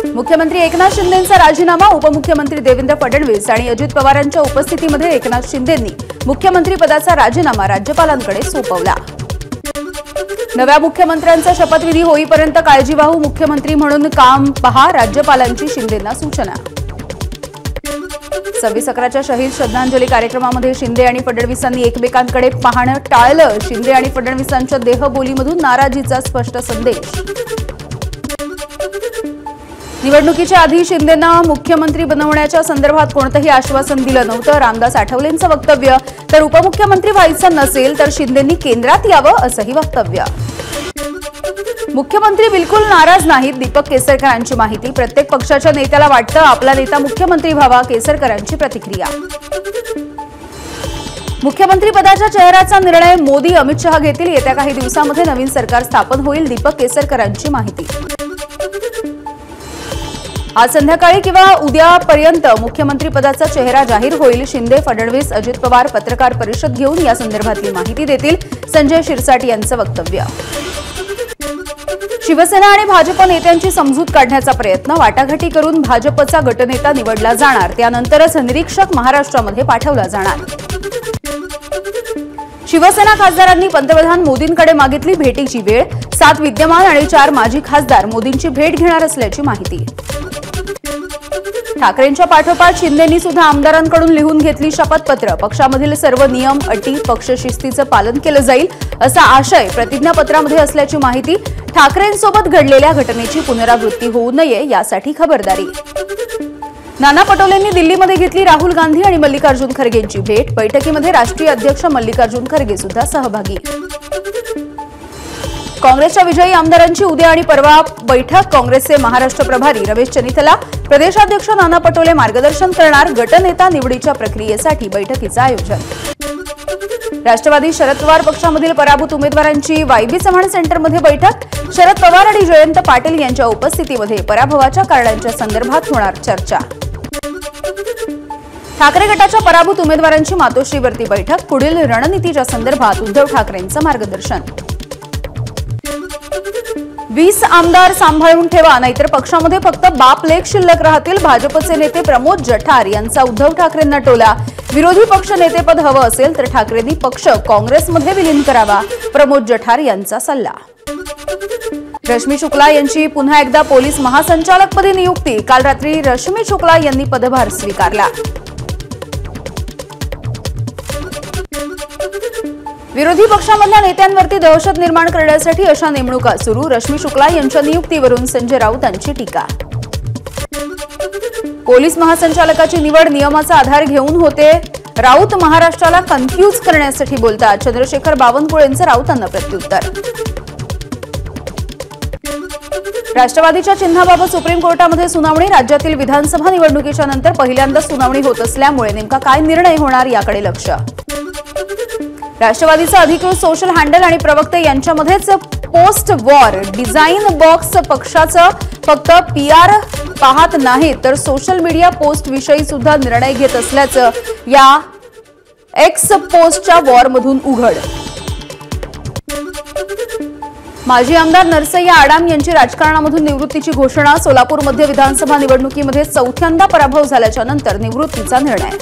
मुख्यमंत्री एकनाथ शिंदेंचा राजीनामा, उपमुख्यमंत्री देवेंद्र फडणवीस आणि अजित पवारांच्या उपस्थितीमध्ये एकनाथ शिंदेंनी मुख्यमंत्रीपदाचा राजीनामा राज्यपालांकडे सोपवला। नव्या मुख्यमंत्र्यांचा शपथविधी होईपर्यंत काळजीवाहू मुख्यमंत्री म्हणून काम पहा, राज्यपालांची शिंदेंना सूचना। 26/11च्या शहीद श्रद्धांजली कार्यक्रमामध्ये शिंदे आणि फडणवीसांनी एकमेकांकडे पाहणं टाळलं। शिंदे आणि फडणवीसांच्या देहबोलीमधून नाराजीचा स्पष्ट संदेश। निवडणुकीच्या आधी शिंदेंना मुख्यमंत्री बनवण्याच्या संदर्भात कोणतंही आश्वासन दिलं नव्हतं। रामदास आठवलेंचं वक्तव्य, तर उपमुख्यमंत्री व्हायचं नसेल तर शिंदेंनी केंद्रात यावं असंही वक्तव्य। मुख्यमंत्री बिलकुल नाराज नाहीत, दीपक केसरकरांची माहिती। प्रत्येक पक्षाच्या नेत्याला वाटतं आपला नेता मुख्यमंत्री व्हावा, केसरकरांची प्रतिक्रिया। मुख्यमंत्री पदाच्या चेहऱ्याचा निर्णय मोदी अमित शहा घेतील, येत्या काही दिवसांमध्ये नवीन सरकार स्थापन होईल, दीपक केसरकरांची माहिती। आज संध्याकाळी किंवा उद्यापर्यंत मुख्यमंत्री पदाचा चेहरा जाहीर होईल। शिंदे, फडणवीस, अजित पवार पत्रकार परिषद घेऊन या संदर्भातली माहिती देतील, संजय शिरसाट यांचं वक्तव्य। शिवसेना आणि भाजप नेत्यांची समजूत काढण्याचा प्रयत्न, वाटाघाटी करून भाजपचा गटनेता निवडला जाणार, त्यानंतरच निरीक्षक महाराष्ट्रामध्ये पाठवला जाणार। शिवसेना खासदारांनी पंतप्रधान मोदींकडे मागितली भेटीची वेळ, 7 विद्यमान आणि 4 माजी खासदार मोदींची भेट घेणार असल्याची माहिती। ठाकरेंच्या पाठोपाठ शिंदेंनी सुद्धा आमदारांकडून लिहून घेतली शपथपत्र, पक्षामधील सर्व नियम अटी पक्षशिस्तीचं पालन केलं जाईल असा आशय प्रतिज्ञापत्रामध्ये असल्याची माहिती। ठाकरेंसोबत घडलेल्या घटनेची पुनरावृत्ती होऊ नये यासाठी खबरदारी। नाना पटोलेंनी दिल्लीमध्ये घेतली राहुल गांधी आणि मल्लिकार्जुन खरगेंची भेट, बैठकीमध्ये राष्ट्रीय अध्यक्ष मल्लिकार्जुन खरगे सुद्धा सहभागी। काँग्रेसच्या विजयी आमदारांची उद्या आणि परवा बैठक, काँग्रेसचे महाराष्ट्र प्रभारी रमेश चन्नीथला, प्रदेशाध्यक्ष नाना पटोले मार्गदर्शन करणार, गटनेता निवडीच्या प्रक्रियेसाठी बैठकीचं आयोजन। राष्ट्रवादी शरद पवार पक्षामधील पराभूत उमेदवारांची वायबी चव्हाण सेंटरमध्ये बैठक, शरद पवार आणि जयंत पाटील यांच्या उपस्थितीमध्ये पराभवाच्या कारणांच्या संदर्भात होणार चर्चा। ठाकरे गटाच्या पराभूत उमेदवारांची मातोश्रीवरती बैठक, पुढील रणनीतीच्या संदर्भात उद्धव ठाकरेंचं मार्गदर्शन। 20 आमदार सांभाळून ठेवा, नाहीतर पक्षामध्ये फक्त बाप लेक शिल्लक राहतील, भाजपचे नेते प्रमोद जठार यांचा उद्धव ठाकरेंना टोला। विरोधी पक्ष नेतेपद हवं असेल तर ठाकरेंनी पक्ष काँग्रेसमध्ये विलीन करावा, प्रमोद जठार यांचा सल्ला। रश्मी शुक्ला यांची पुन्हा एकदा पोलीस महासंचालकपदी नियुक्ती, काल रात्री रश्मी शुक्ला यांनी पदभार स्वीकारला। विरोधी पक्षामधल्या नेत्यांवरती दहशत निर्माण करण्यासाठी अशा नेमणुका सुरू, रश्मी शुक्ला यांच्या नियुक्तीवरून संजय राऊतांची टीका। पोलीस महासंचालकाची निवड नियमाचा आधार घेऊन होते, राऊत महाराष्ट्राला कन्फ्यूज करण्यासाठी बोलतात, चंद्रशेखर बावनकुळेंचं राऊतांना प्रत्युत्तर। राष्ट्रवादीच्या चिन्हाबाबत सुप्रीम कोर्टामध्ये सुनावणी, राज्यातील विधानसभा निवडणुकीच्या नंतर पहिल्यांदा सुनावणी होत असल्यामुळे नेमका काय निर्णय होणार याकडे लक्ष। राष्ट्रवादीचा अधिकृत सोशल हँडल आणि प्रवक्ते यांच्यामध्येच पोस्ट वॉर डिझाईन बॉक्स, पक्षाचं फक्त PR पाहत नाही तर सोशल मीडिया पोस्ट विषयी सुद्धा निर्णय घेत असल्याचं या एक्स पोस्टच्या वॉरमधून उघड। माजी आमदार नरसय्या आडाम यांची राजकारणामधून निवृत्तीची घोषणा, सोलापूरमध्ये विधानसभा निवडणुकीमध्ये 4थ्यांदा पराभव झाल्याच्या नंतर निवृत्तीचा निर्णय।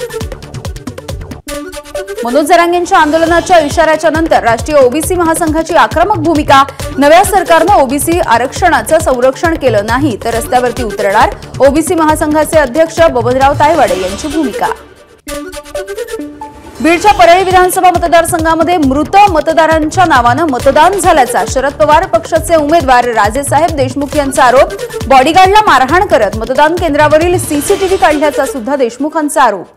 मनोज जरांगेंच्या आंदोलनाच्या इशाऱ्याच्या नंतर राष्ट्रीय ओबीसी महासंघाची आक्रमक भूमिका, नव्या सरकारनं ओबीसी आरक्षणाचं संरक्षण केलं नाही तर रस्त्यावरती उतरणार, ओबीसी महासंघाचे अध्यक्ष बबनराव तायवाडे यांची भूमिका। बीडच्या परळी विधानसभा मतदारसंघामध्ये मृत मतदारांच्या नावानं मतदान झाल्याचा शरद पवार पक्षाचे उमेदवार राजेसाहेब देशमुख यांचा आरोप, बॉडीगार्डला मारहाण करत मतदान केंद्रावरील सीसीटीव्ही काढल्याचा सुद्धा देशमुखांचा आरोप।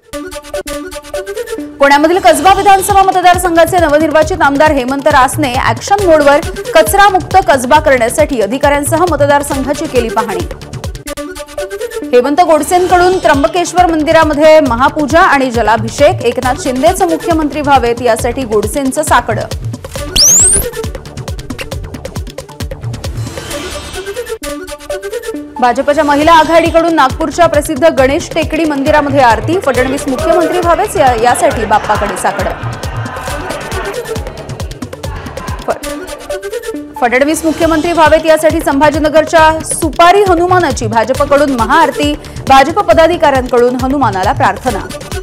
पुण्यामधील कसबा विधानसभा मतदारसंघाचे नवनिर्वाचित आमदार हेमंत रासने ऍक्शन मोडवर, कचरा मुक्त कसबा करण्यासाठी अधिकाऱ्यांसह मतदारसंघाची केली पाहणी। हेमंत गोडसेंकडून त्र्यंबकेश्वर मंदिरामध्ये महापूजा आणि जलाभिषेक, एकनाथ शिंदेच मुख्यमंत्री व्हावेत यासाठी गोडसेंचं साकडं। भाजपच्या महिला आघाडीकडून नागपूरच्या प्रसिद्ध गणेश टेकडी मंदिरामध्ये आरती, फडणवीस मुख्यमंत्री व्हावेच यासाठी बाप्पाकडे साकडं। फडणवीस मुख्यमंत्री व्हावेत यासाठी संभाजीनगरच्या सुपारी हनुमानाची भाजपकडून महाआरती, भाजप पदाधिकाऱ्यांकडून हनुमानाला प्रार्थना।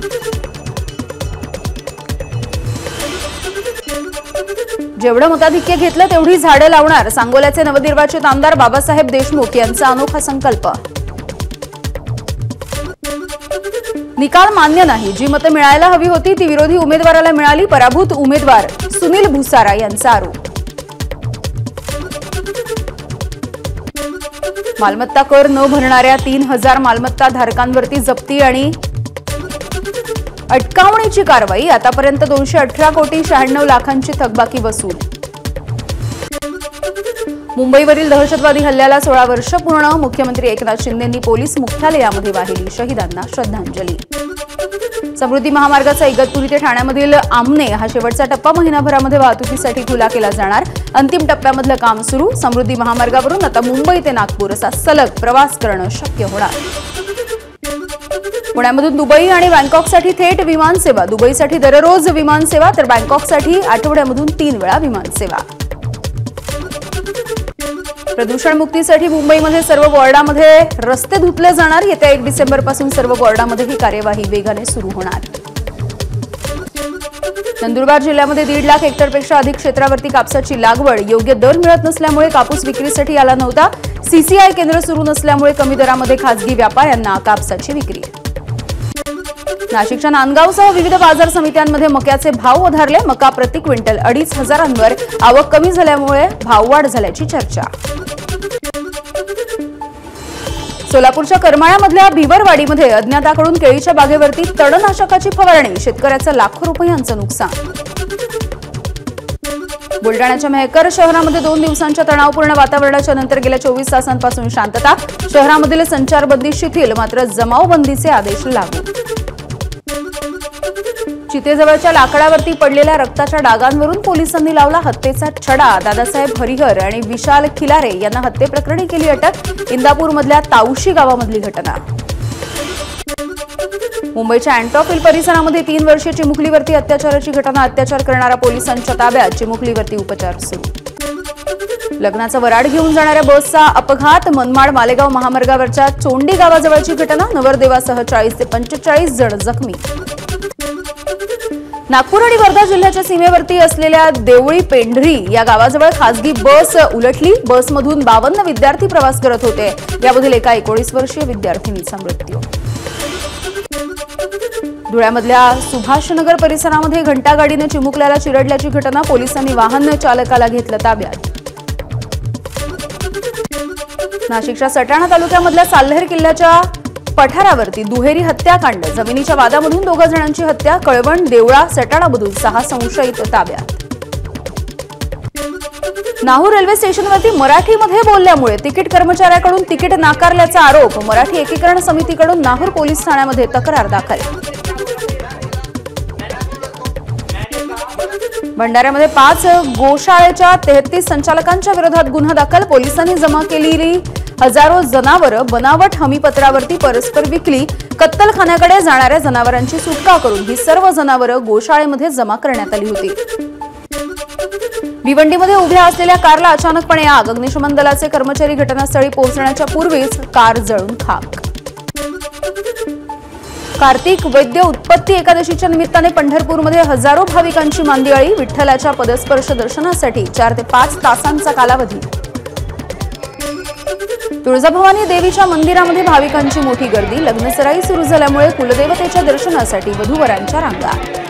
जेवढं मताधिक्य घेतलं तेवढी झाडं लावणार, सांगोल्याचे नवनिर्वाचित आमदार बाबासाहेब देशमुख यांचा अनोखा संकल्प। निकाल मान्य नाही, जी मतं मिळायला हवी होती ती विरोधी उमेदवाराला मिळाली, पराभूत उमेदवार सुनील भुसारा यांचा आरोप। मालमत्ता कर न भरणाऱ्या 3000 मालमत्ता धारकांवरती जप्ती आणि अटकावणीची कारवाई, आतापर्यंत 218 कोटी 96 लाखांची थकबाकी वसूल। मुंबईवरील दहशतवादी हल्ल्याला 16 वर्ष पूर्ण, मुख्यमंत्री एकनाथ शिंदेंनी पोलीस मुख्यालयामध्ये वाहिली शहीदांना श्रद्धांजली। समृद्धी महामार्गाचा इगतपुरी ते ठाण्यामधील आमने हा शेवटचा टप्पा महिनाभरामध्ये वाहतुकीसाठी खुला केला जाणार, अंतिम टप्प्यामधलं काम सुरू। समृद्धी महामार्गावरून आता मुंबई ते नागपूर असा सलग प्रवास करणं शक्य होणार। पुण्यामधून दुबई आणि बँकॉकसाठी थेट विमान सेवा, दुबईसाठी दररोज विमान सेवा तर बँकॉकसाठी आठवड्यामधून 3 वेळा विमान सेवा। प्रदूषण मुक्तीसाठी मुंबईमध्ये सर्व वॉर्डामध्ये रस्ते धुतले जाणार, येत्या 1 डिसेंबरपासून सर्व वॉर्डामध्ये ही कार्यवाही वेगाने सुरू होणार। नंदुरबार जिल्ह्यामध्ये 1.5 लाख हेक्टरपेक्षा अधिक क्षेत्रावरती कापसाची लागवड, योग्य दर मिळत नसल्यामुळे कापूस विक्रीसाठी आला नव्हता, सीसीआय केंद्र सुरू नसल्यामुळे कमी दरामध्ये खासगी व्यापाऱ्यांना कापसाची विक्री। नाशिकच्या नांदगावसह विविध बाजार समित्यांमध्ये मक्याचे भाव वधारले, मका प्रति क्विंटल 2500वर, आवक कमी झाल्यामुळे भाववाढ झाल्याची चर्चा। सोलापूरच्या करमाळ्यामधल्या भिवरवाडीमध्ये अज्ञाताकडून केळीच्या बागेवरती तणनाशकाची फवारणी, शेतकऱ्याचं लाखो रुपयांचं नुकसान। बुलडाण्याच्या मेहकर शहरामध्ये 2 दिवसांच्या तणावपूर्ण वातावरणाच्या नंतर गेल्या 24 तासांपासून शांतता, शहरामधील संचारबंदी शिथिल, मात्र जमावबंदीचे आदेश लागू। चितेजवळच्या लाकडावरती पडलेल्या रक्ताच्या डागांवरून पोलिसांनी लावला हत्येचा छडा, दादासाहेब हरिहर आणि विशाल खिलारे यांना हत्येप्रकरणी केली अटक, इंदापूरमधल्या तावशी गावामधली घटना। मुंबईच्या अँटॉप परिसरामध्ये 3 वर्षीय चिमुकलीवरती अत्याचाराची घटना, अत्याचार करणारा पोलिसांच्या ताब्यात, चिमुकलीवरती उपचार सुरू। लग्नाचा वराड घेऊन जाणाऱ्या बसचा अपघात, मनमाड मालेगाव महामार्गावरच्या चोंडी गावाजवळची घटना, नवरदेवासह 40 ते 45 जण जखमी। नागपूर आणि वर्धा जिल्ह्याच्या सीमेवरती असलेल्या देवळी पेंढरी या गावाजवळ खासगी बस उलटली, बसमधून 52 विद्यार्थी प्रवास करत होते, यामधील एका 19 वर्षीय विद्यार्थिनीचा मृत्यू। धुळ्यामधल्या सुभाषनगर परिसरामध्ये घंटागाडीने चिमुकल्याला चिरडल्याची घटना, पोलिसांनी वाहन चालकाला घेतलं ताब्यात। नाशिकच्या सटाणा तालुक्यामधल्या साल्हेर किल्ल्याच्या पठारावरती दुहेरी हत्याकांड, जमिनीच्या वादामधून 2 जणांची हत्या, कळवण, देवळा, सटाणामधून 6 संशयित ताब्यात। नाहूर रेल्वे स्टेशनवरती मराठीमध्ये बोलल्यामुळे तिकीट कर्मचाऱ्याकडून तिकीट नाकारल्याचा आरोप, मराठी एकीकरण समितीकडून नाहूर पोलीस ठाण्यामध्ये तक्रार दाखल। भंडाऱ्यामध्ये 5 गोशाळेच्या 33 संचालकांच्या विरोधात गुन्हा दाखल, पोलिसांनी जमा केलेली हजारो जनावरं बनावट हमीपत्रावरती परस्पर विकली, कत्तलखान्याकडे जाणाऱ्या जनावरांची सुटका करून ही सर्व जनावरं गोशाळेमध्ये जमा करण्यात आली होती। भिवंडीमध्ये उभ्या असलेल्या कारला अचानकपणे आग, अग्निशमन दलाचे कर्मचारी घटनास्थळी पोहोचण्याच्या पूर्वीच कार जळून खाक। कार्तिक वैद्य उत्पत्ती एकादशीच्या निमित्ताने पंढरपूरमध्ये हजारो भाविकांची मांदियाळी, विठ्ठलाच्या पदस्पर्श दर्शनासाठी 4 ते 5 तासांचा कालावधी। तुळजाभवानी देवीच्या मंदिरामध्ये भाविकांची मोठी गर्दी, लग्नसराई सुरू झाल्यामुळे कुलदेवतेच्या दर्शनासाठी वधूवरांच्या रांगा।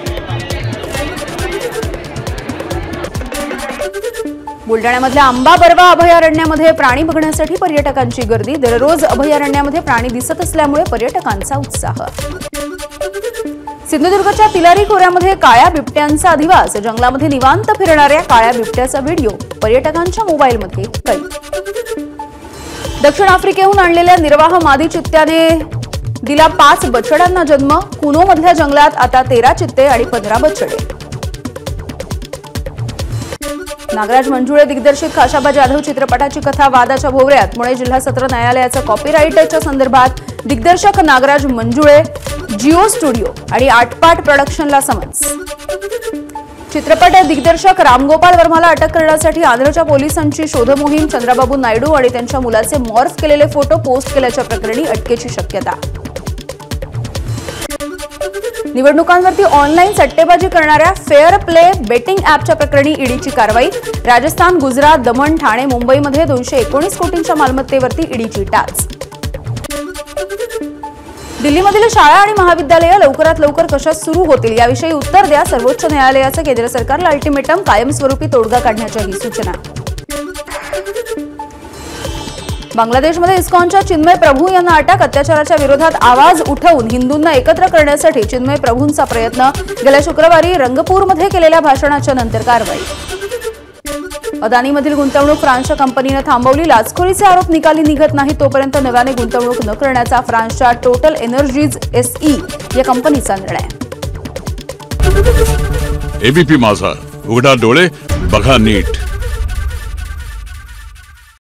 बुलडाण्यामधल्या आंबा बर्वा अभयारण्यामध्ये प्राणी बघण्यासाठी पर्यटकांची गर्दी, दररोज अभयारण्यामध्ये प्राणी दिसत असल्यामुळे पर्यटकांचा उत्साह। सिंधुदुर्गच्या तिलारी खोऱ्यामध्ये काळ्या बिबट्यांचा अधिवास, जंगलामध्ये निवांत फिरणाऱ्या काळ्या बिबट्याचा व्हिडिओ पर्यटकांच्या मोबाईलमध्ये कैद। दक्षिण आफ्रिकेहून आणलेल्या निर्वाह मादी चित्त्याने दिला 5 बछड्यांना जन्म, कुनोमधल्या जंगलात आता 13 चित्ते आणि 15 बछडे। नागराज मंजुळे दिग्दर्शित खाशाबा जाधव चित्रपटाची कथा वादाच्या भोवऱ्यात, पुणे जिल्हा सत्र न्यायालयाचा कॉपीराईटच्या संदर्भात दिग्दर्शक नागराज मंजुळे, जिओ स्टुडिओ आणि आटपाट प्रोडक्शनला समन्स। चित्रपट दिग्दर्शक रामगोपाल वर्माला अटक करण्यासाठी आंध्रच्या पोलिसांची शोधमोहीम. चंद्रबाबू नायडू आणि त्यांच्या मुलाचे मॉर्फ केलेले फोटो पोस्ट केल्याच्या प्रकरणी अटकेची शक्यता. निवडणुकांवरती ऑनलाईन सट्टेबाजी करणाऱ्या फेअर प्ले बेटिंग ॲपच्या प्रकरणी ईडीची कारवाई. राजस्थान, गुजरात, दमण, ठाणे, मुंबईमध्ये 219 कोटींच्या मालमत्तेवरती ईडीची टाच. दिल्लीमधील शाळा आणि महाविद्यालये लवकरात लवकर कशा सुरू होतील याविषयी उत्तर द्या. सर्वोच्च न्यायालयाचं केंद्र सरकारला अल्टिमेटम. कायमस्वरूपी तोडगा काढण्याच्याही सूचना. बांगलादेशमध्ये इस्कॉनच्या चिन्मय प्रभू यांना अटक. अत्याचाराच्या विरोधात आवाज उठवून हिंदूंना एकत्र करण्यासाठी चिन्मय प्रभूंचा प्रयत्न. गेल्या शुक्रवारी रंगपूरमध्ये केलेल्या भाषणाच्या नंतर कारवाई. अदानीमधील गुंतवणूक फ्रान्सच्या कंपनीनं थांबवली. लाचखोरीचे आरोप निकाली निघत नाही तोपर्यंत नव्याने गुंतवणूक न करण्याचा फ्रान्सच्या टोटल एनर्जीज SE या कंपनीचा निर्णय. एबीपी माझा, उघडा डोळे बघा नीट.